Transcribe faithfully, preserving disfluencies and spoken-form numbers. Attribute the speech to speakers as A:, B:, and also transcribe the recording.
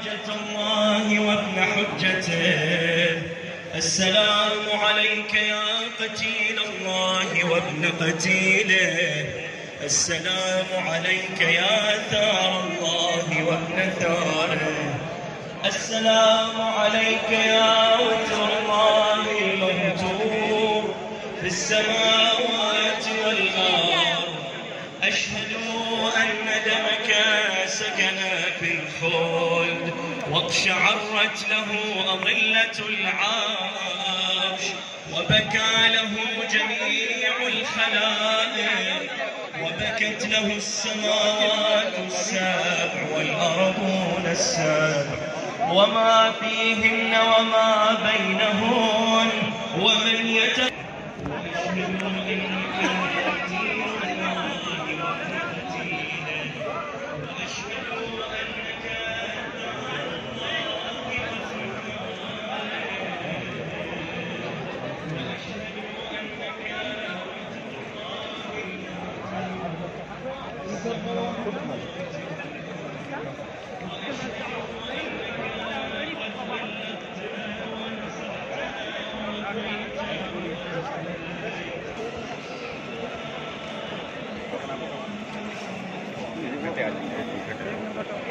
A: حجة الله وابن حجته. السلام عليك يا قتيل الله وابن قتيله. السلام عليك يا ثار الله وابن ثاره. السلام عليك يا وتر الله الموتور في السماوات والأرض. أشهد أن دمك سكن في الخلد واقشعرت له أضلة العرش وبكى له جميع الخلائق وبكت له السماوات السبع والأرضون السبع وما فيهن وما بينهن ومن يت
B: Ini